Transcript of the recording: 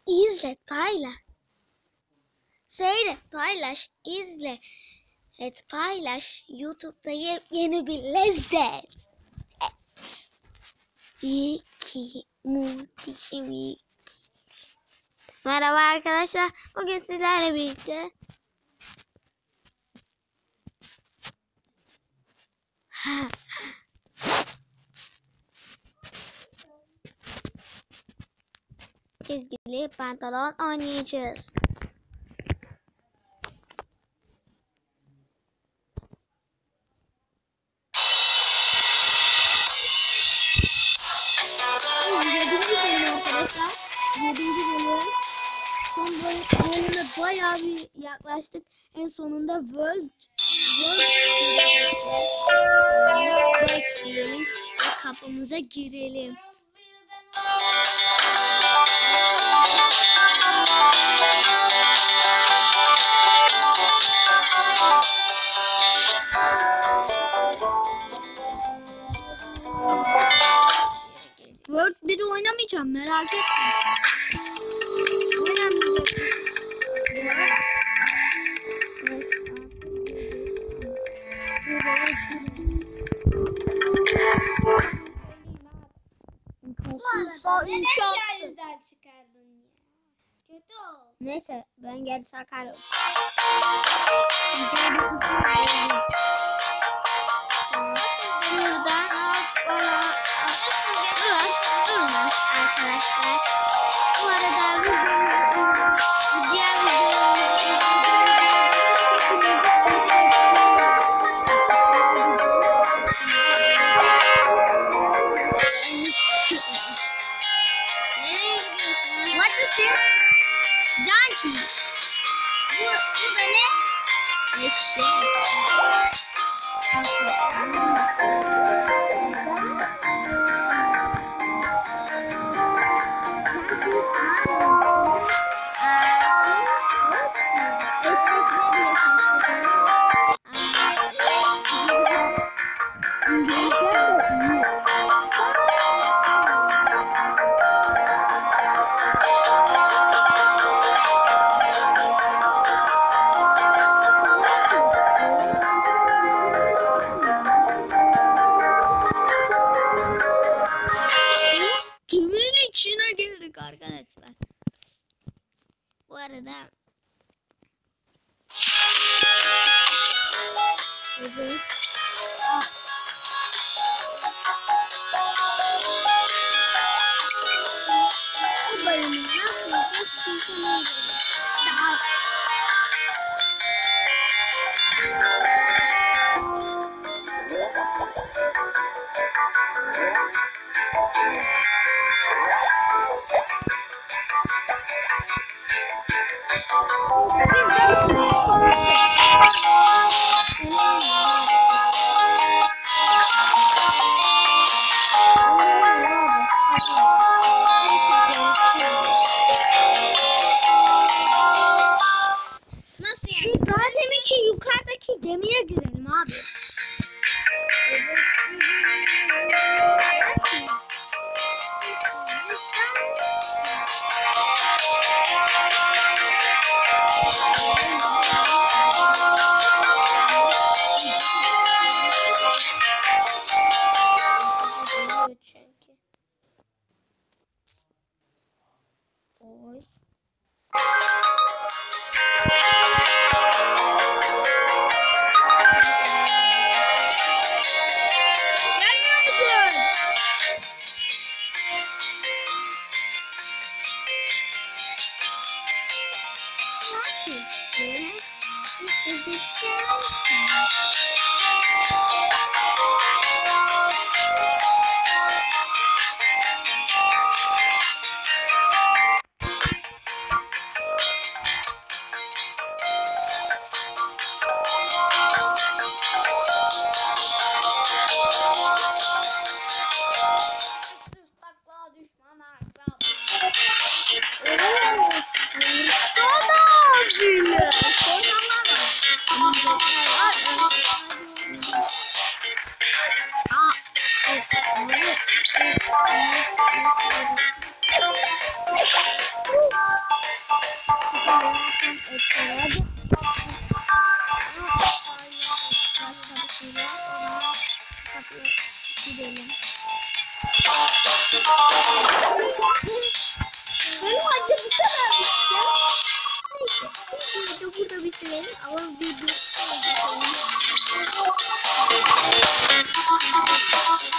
izlet, paylaş. Seyret, paylaş, izle. Evet, paylaş. YouTube'da yeni bir lezzet. Muhtişim İkili. Merhaba arkadaşlar. Bugün sizlerle birlikte çizgili pantolon oynayacağız. Yedinci bölüm. Son bölüme bayağı bir yaklaştık. En sonunda World bekleyelim ve kapımıza girelim. World 1'i oynamayacağım, merak etme. Neyse, ben gel sakarım. Buradan durmuş arkadaşlar. Bu arada diğer What is this? Donkey. Bu da ne? Eşek. Geminin içine girdik arkadaşlar. Bu arada evet. Bu bölümü nasıl geçtiyse ne daha şu daha deminki yukarıdaki gemiye girelim abi. Oy. Soda bile. Sodalar var. Hadi. Gidelim. Benim acı bu kadarmış ya. Neyse. Şimdi burada bitirelim ama videosu